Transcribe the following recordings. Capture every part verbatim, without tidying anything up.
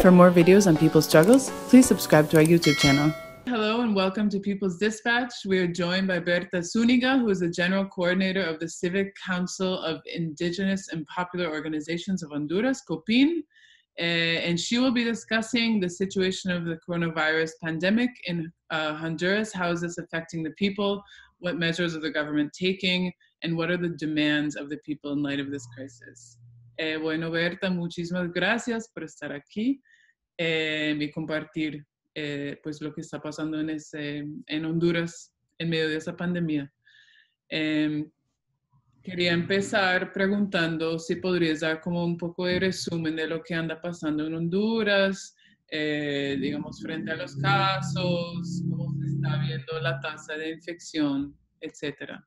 For more videos on people's struggles, please subscribe to our YouTube channel. Hello and welcome to People's Dispatch. We are joined by Berta Zuniga, who is the General Coordinator of the Civic Council of Indigenous and Popular Organizations of Honduras, COPIN, uh, and she will be discussing the situation of the coronavirus pandemic in uh, Honduras, how is this affecting the people, what measures are the government taking, and what are the demands of the people in light of this crisis. Eh, bueno, Berta, muchísimas gracias por estar aquí eh, y compartir eh, pues lo que está pasando en, ese, en Honduras en medio de esa pandemia. Eh, quería empezar preguntando si podrías dar como un poco de resumen de lo que anda pasando en Honduras, eh, digamos, frente a los casos, cómo se está viendo la tasa de infección, etcétera.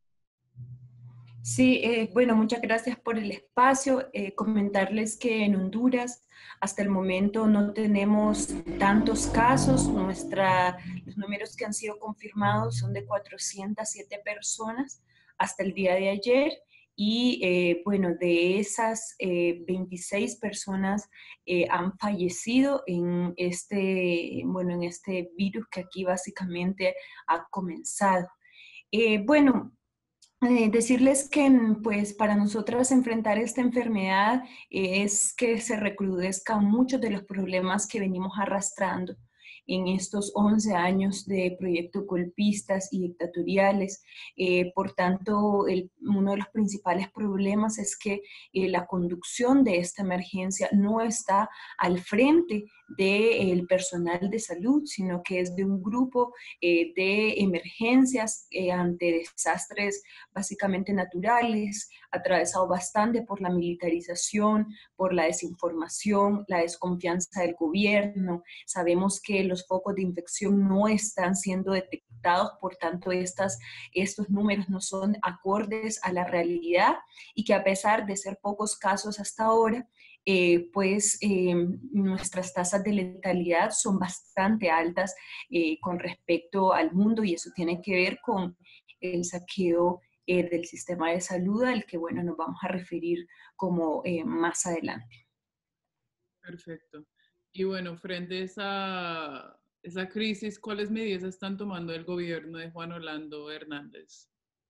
Sí, eh, bueno, muchas gracias por el espacio. Eh, comentarles que en Honduras hasta el momento no tenemos tantos casos. Nuestra, los números que han sido confirmados son de cuatrocientas siete personas hasta el día de ayer. Y eh, bueno, de esas eh, veintiséis personas eh, han fallecido en este, bueno, en este virus que aquí básicamente ha comenzado. Eh, bueno, Eh, decirles que pues para nosotras enfrentar esta enfermedad eh, es que se recrudezcan muchos de los problemas que venimos arrastrando en estos once años de proyectos golpistas y dictatoriales. Eh, por tanto, el, uno de los principales problemas es que eh, la conducción de esta emergencia no está al frente del personal de salud, sino que es de un grupo eh, de emergencias eh, ante desastres básicamente naturales, atravesado bastante por la militarización, por la desinformación, la desconfianza del gobierno. Sabemos que los focos de infección no están siendo detectados, por tanto estas, estos números no son acordes a la realidad y que a pesar de ser pocos casos hasta ahora, Eh, pues eh, nuestras tasas de letalidad son bastante altas eh, con respecto al mundo, y eso tiene que ver con el saqueo eh, del sistema de salud, al que bueno, nos vamos a referir como eh, más adelante. Perfecto. Y bueno, frente a esa, esa crisis, ¿cuáles medidas están tomando el gobierno de Juan Orlando Hernández?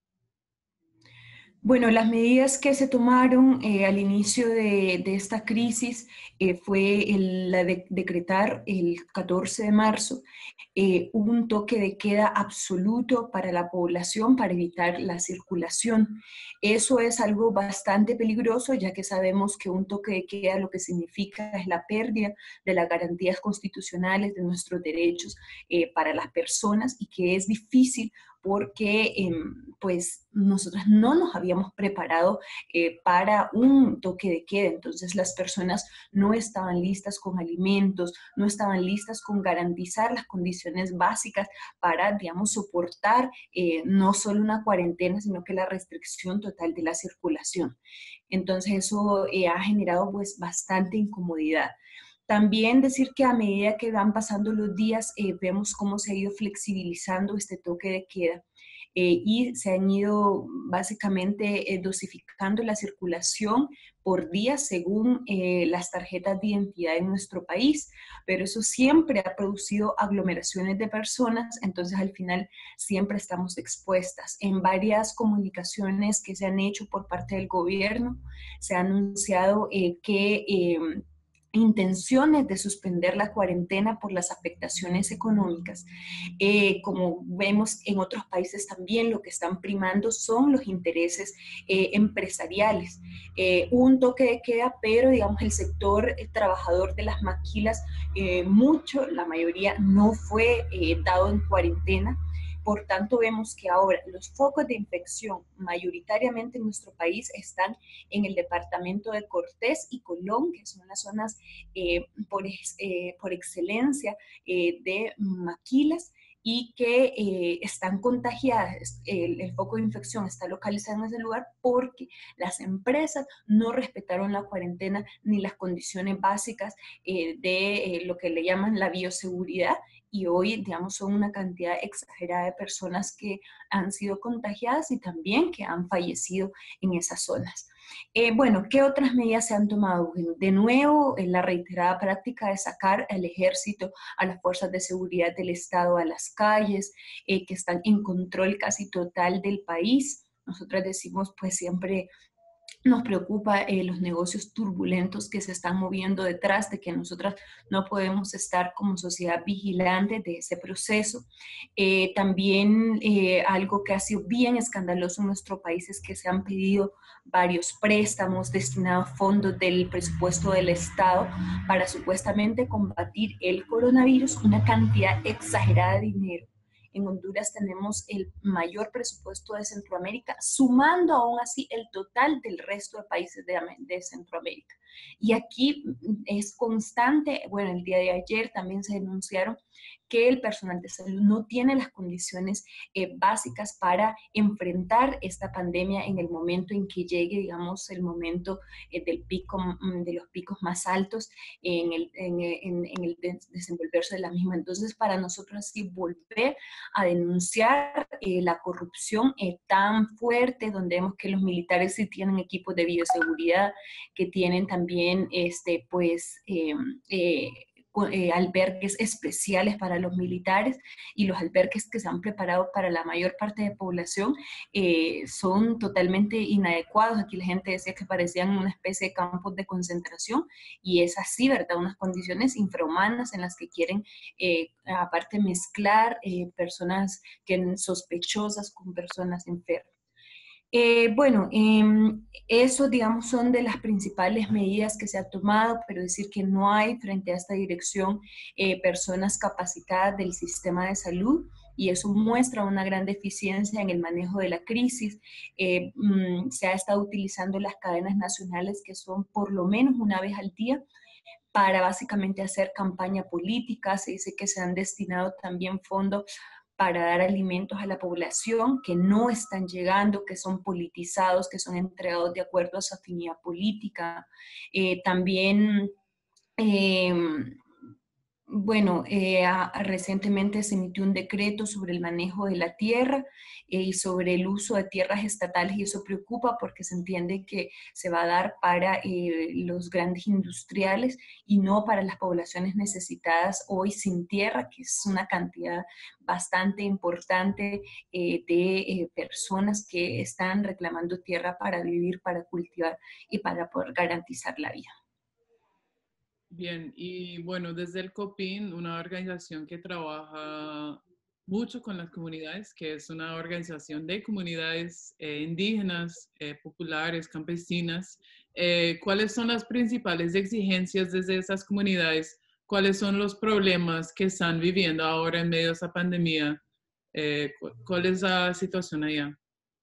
Bueno, las medidas que se tomaron eh, al inicio de, de esta crisis eh, fue el, la de, decretar el catorce de marzo eh, un toque de queda absoluto para la población para evitar la circulación. Eso es algo bastante peligroso, ya que sabemos que un toque de queda lo que significa es la pérdida de las garantías constitucionales de nuestros derechos eh, para las personas, y que es difícil porque eh, pues nosotras no nos habíamos preparado eh, para un toque de queda. Entonces las personas no estaban listas con alimentos, no estaban listas con garantizar las condiciones básicas para, digamos, soportar eh, no solo una cuarentena, sino que la restricción total de la circulación. Entonces eso eh, ha generado pues bastante incomodidad. También decir que a medida que van pasando los días, eh, vemos cómo se ha ido flexibilizando este toque de queda eh, y se han ido básicamente eh, dosificando la circulación por día según eh, las tarjetas de identidad en nuestro país, pero eso siempre ha producido aglomeraciones de personas, entonces al final siempre estamos expuestas. En varias comunicaciones que se han hecho por parte del gobierno, se ha anunciado eh, que eh, intenciones de suspender la cuarentena por las afectaciones económicas. Eh, como vemos en otros países también, lo que están primando son los intereses eh, empresariales. Eh, un toque de queda, pero digamos el sector el trabajador de las maquilas, eh, mucho, la mayoría no fue eh, dado en cuarentena. Por tanto, vemos que ahora los focos de infección mayoritariamente en nuestro país están en el departamento de Cortés y Colón, que son las zonas eh, por, eh, por excelencia eh, de maquilas, y que eh, están contagiadas. El, el foco de infección está localizado en ese lugar porque las empresas no respetaron la cuarentena ni las condiciones básicas eh, de eh, lo que le llaman la bioseguridad, y hoy, digamos, son una cantidad exagerada de personas que han sido contagiadas y también que han fallecido en esas zonas. Eh, bueno, ¿qué otras medidas se han tomado? Bueno, de nuevo, en la reiterada práctica de sacar al ejército, a las fuerzas de seguridad del Estado a las calles, eh, que están en control casi total del país. Nosotras decimos pues siempre nos preocupa eh, los negocios turbulentos que se están moviendo detrás, de que nosotras no podemos estar como sociedad vigilante de ese proceso. Eh, también eh, algo que ha sido bien escandaloso en nuestro país es que se han pedido varios préstamos destinados a fondos del presupuesto del Estado para supuestamente combatir el coronavirus, una cantidad exagerada de dinero. En Honduras tenemos el mayor presupuesto de Centroamérica, sumando aún así el total del resto de países de, de Centroamérica. Y aquí es constante, bueno, el día de ayer también se denunciaron que el personal de salud no tiene las condiciones eh, básicas para enfrentar esta pandemia en el momento en que llegue, digamos, el momento eh, del pico, de los picos más altos en el, en, en, en el desenvolverse de la misma. Entonces, para nosotros así volver a denunciar eh, la corrupción eh, tan fuerte, donde vemos que los militares sí tienen equipos de bioseguridad, que tienen también, este, pues, eh, eh, Eh, albergues especiales para los militares, y los albergues que se han preparado para la mayor parte de población eh, son totalmente inadecuados. Aquí la gente decía que parecían una especie de campos de concentración, y es así, ¿verdad? Unas condiciones infrahumanas en las que quieren eh, aparte mezclar eh, personas que, sospechosas con personas enfermas. Eh, bueno, eh, eso, digamos, son de las principales medidas que se han tomado, pero decir que no hay frente a esta dirección eh, personas capacitadas del sistema de salud, y eso muestra una gran deficiencia en el manejo de la crisis. Eh, mm, se ha estado utilizando las cadenas nacionales, que son por lo menos una vez al día, para básicamente hacer campaña política. Se dice que se han destinado también fondos para dar alimentos a la población que no están llegando, que son politizados, que son entregados de acuerdo a su afinidad política. Eh, también eh, bueno, eh, a, a recientemente se emitió un decreto sobre el manejo de la tierra eh, y sobre el uso de tierras estatales, y eso preocupa porque se entiende que se va a dar para eh, los grandes industriales y no para las poblaciones necesitadas hoy sin tierra, que es una cantidad bastante importante eh, de eh, personas que están reclamando tierra para vivir, para cultivar y para poder garantizar la vida. Bien, y bueno, desde el COPIN, una organización que trabaja mucho con las comunidades, que es una organización de comunidades eh, indígenas, eh, populares, campesinas, eh, ¿cuáles son las principales exigencias desde esas comunidades? ¿Cuáles son los problemas que están viviendo ahora en medio de esa pandemia? Eh, ¿Cuál es la situación allá?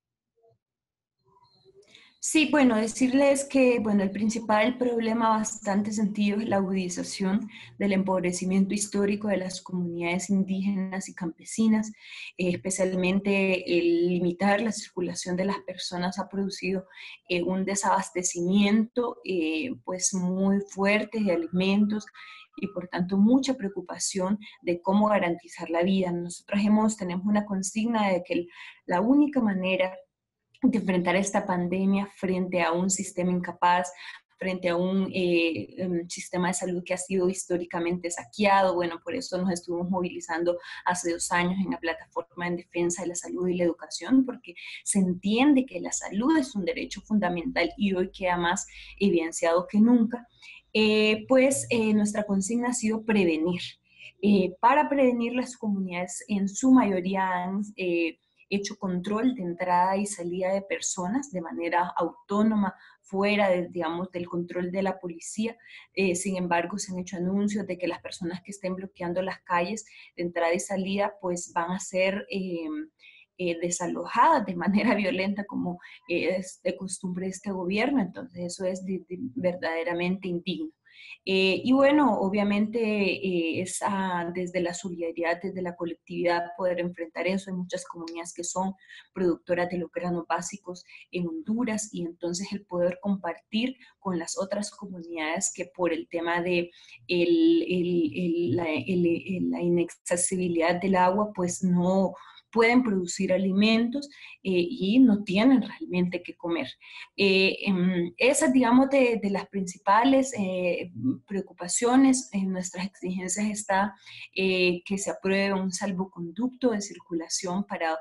Sí, bueno, decirles que, bueno, el principal problema bastante sentido es la agudización del empobrecimiento histórico de las comunidades indígenas y campesinas, eh, especialmente el limitar la circulación de las personas ha producido eh, un desabastecimiento eh, pues muy fuerte de alimentos, y por tanto mucha preocupación de cómo garantizar la vida. Nosotros hemos, tenemos una consigna de que el, la única manera de enfrentar esta pandemia frente a un sistema incapaz, frente a un, eh, un sistema de salud que ha sido históricamente saqueado. Bueno, por eso nos estuvimos movilizando hace dos años en la plataforma en defensa de la salud y la educación, porque se entiende que la salud es un derecho fundamental y hoy queda más evidenciado que nunca. Eh, pues eh, nuestra consigna ha sido prevenir. Eh, para prevenir, las comunidades en su mayoría han eh, hecho control de entrada y salida de personas de manera autónoma, fuera de, digamos, del control de la policía. Eh, sin embargo, se han hecho anuncios de que las personas que estén bloqueando las calles de entrada y salida, pues van a ser eh, eh, desalojadas de manera violenta, como eh, es de costumbre este gobierno. Entonces, eso es de, de, verdaderamente indigno. Eh, y bueno, obviamente eh, es ah, desde la solidaridad, desde la colectividad poder enfrentar eso. Hay muchas comunidades que son productoras de los granos básicos en Honduras, y entonces el poder compartir con las otras comunidades que por el tema de el, el, el, la, el, la inaccesibilidad del agua, pues no pueden producir alimentos eh, y no tienen realmente que comer. Eh, eh, esas, digamos, de, de las principales eh, preocupaciones en nuestras exigencias está eh, que se apruebe un salvoconducto de circulación para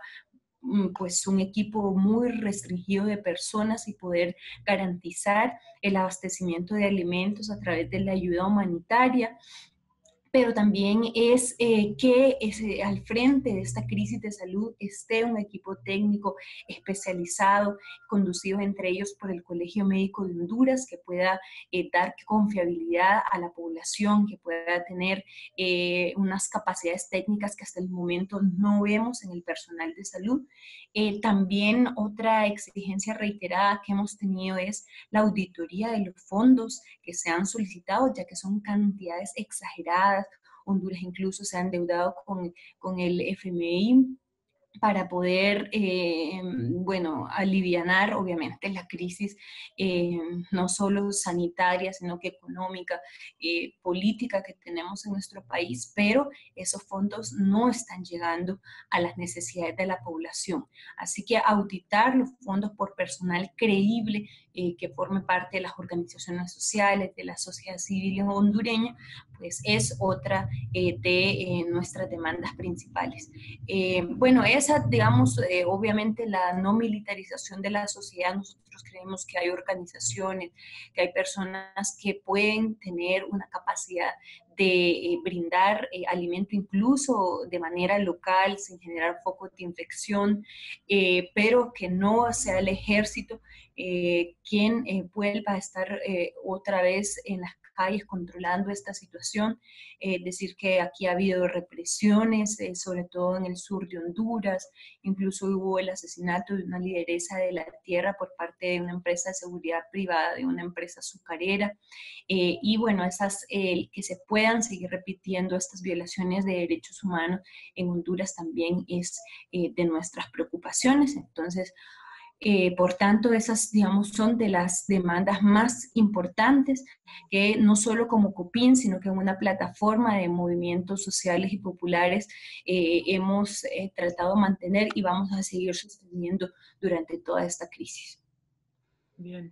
pues un equipo muy restringido de personas y poder garantizar el abastecimiento de alimentos a través de la ayuda humanitaria. Pero también es eh, que es, eh, al frente de esta crisis de salud esté un equipo técnico especializado, conducido entre ellos por el Colegio Médico de Honduras, que pueda eh, dar confiabilidad a la población, que pueda tener eh, unas capacidades técnicas que hasta el momento no vemos en el personal de salud. Eh, también otra exigencia reiterada que hemos tenido es la auditoría de los fondos que se han solicitado, ya que son cantidades exageradas. Honduras incluso se ha endeudado con, con el F M I para poder, eh, bueno, alivianar obviamente la crisis, eh, no solo sanitaria, sino que económica, eh, política que tenemos en nuestro país, pero esos fondos no están llegando a las necesidades de la población. Así que auditar los fondos por personal creíble eh, que forme parte de las organizaciones sociales, de la sociedad civil hondureña, pues es otra eh, de eh, nuestras demandas principales. Eh, bueno, esa, digamos, eh, obviamente la no militarización de la sociedad, nosotros creemos que hay organizaciones, que hay personas que pueden tener una capacidad de eh, brindar eh, alimento incluso de manera local, sin generar focos de infección, eh, pero que no sea el ejército eh, quien eh, vuelva a estar eh, otra vez en las calles controlando esta situación. Eh, decir que aquí ha habido represiones, eh, sobre todo en el sur de Honduras, incluso hubo el asesinato de una lideresa de la tierra por parte de una empresa de seguridad privada, de una empresa azucarera, eh, y bueno, esas, eh, que se puedan seguir repitiendo estas violaciones de derechos humanos en Honduras también es eh, de nuestras preocupaciones. Entonces, Eh, por tanto, esas, digamos, son de las demandas más importantes que no solo como COPIN, sino que en una plataforma de movimientos sociales y populares eh, hemos eh, tratado de mantener y vamos a seguir sosteniendo durante toda esta crisis. Bien.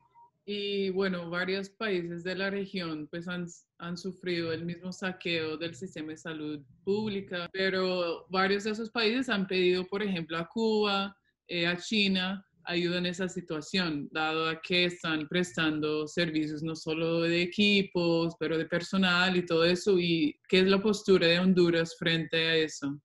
Y bueno, varios países de la región pues han, han sufrido el mismo saqueo del sistema de salud pública, pero varios de esos países han pedido, por ejemplo, a Cuba, eh, a China, ayuda en esa situación, dado a que están prestando servicios no solo de equipos, pero de personal y todo eso. ¿Y qué es la postura de Honduras frente a eso?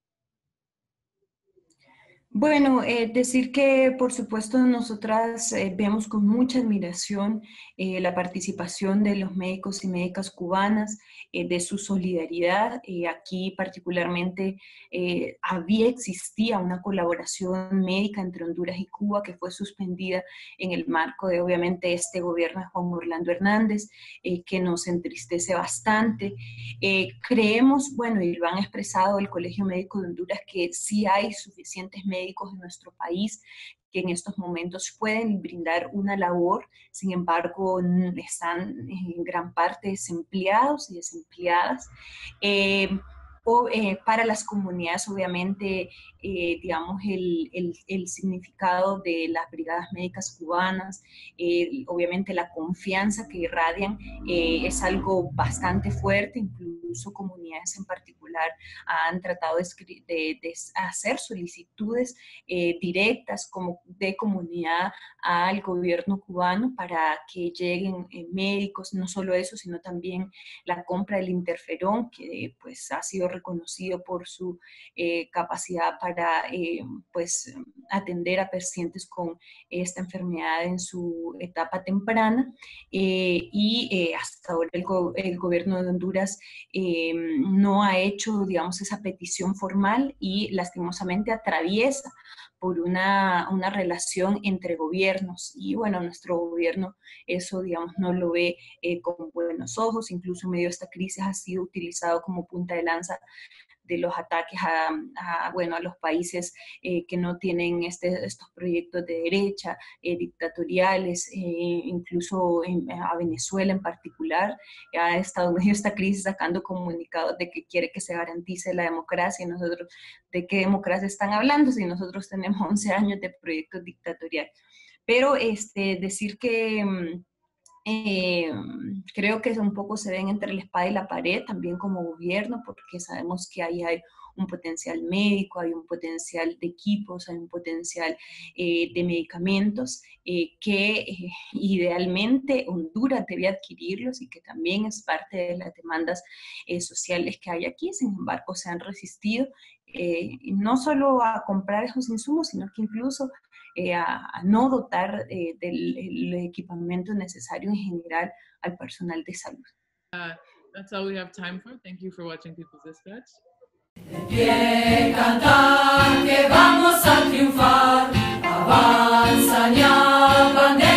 Bueno, eh, decir que por supuesto nosotras eh, vemos con mucha admiración eh, la participación de los médicos y médicas cubanas, eh, de su solidaridad. Eh, aquí particularmente eh, había, existía una colaboración médica entre Honduras y Cuba que fue suspendida en el marco de obviamente este gobierno de Juan Orlando Hernández, eh, que nos entristece bastante. Eh, creemos, bueno, y lo han expresado el Colegio Médico de Honduras, que sí hay suficientes médicos médicos en nuestro país que en estos momentos pueden brindar una labor, sin embargo están en gran parte desempleados y desempleadas. Eh, o, eh, para las comunidades, obviamente, eh, digamos, el, el, el, significado de las brigadas médicas cubanas, eh, obviamente la confianza que irradian eh, es algo bastante fuerte, incluso comunidades en particular han tratado de, de, de hacer solicitudes eh, directas como de comunidad al gobierno cubano para que lleguen eh, médicos, no solo eso, sino también la compra del interferón, que pues ha sido reconocido por su eh, capacidad para eh, pues atender a pacientes con esta enfermedad en su etapa temprana, eh, y eh, hasta ahora el, go el gobierno de Honduras eh, no ha hecho, digamos, esa petición formal y lastimosamente atraviesa por una, una relación entre gobiernos y bueno, nuestro gobierno eso, digamos, no lo ve eh, con buenos ojos, incluso en medio de esta crisis ha sido utilizado como punta de lanza de los ataques a, a, bueno, a los países eh, que no tienen este, estos proyectos de derecha, eh, dictatoriales, eh, incluso en, a Venezuela en particular. Ha estado medio esta crisis sacando comunicados de que quiere que se garantice la democracia, y nosotros, ¿de qué democracia están hablando si nosotros tenemos once años de proyectos dictatoriales? Pero este, decir que Eh, creo que un poco se ven entre la espada y la pared también como gobierno, porque sabemos que ahí hay un potencial médico, hay un potencial de equipos, hay un potencial eh, de medicamentos eh, que eh, idealmente Honduras debe adquirirlos y que también es parte de las demandas eh, sociales que hay aquí. Sin embargo, se han resistido eh, no solo a comprar esos insumos, sino que incluso Eh, a, a no dotar eh, del el equipamiento necesario en general al personal de salud. Uh, that's all we have time for. Thank you for watching People's Dispatch. De pie cantar que vamos a triunfar, avanza ya bandera.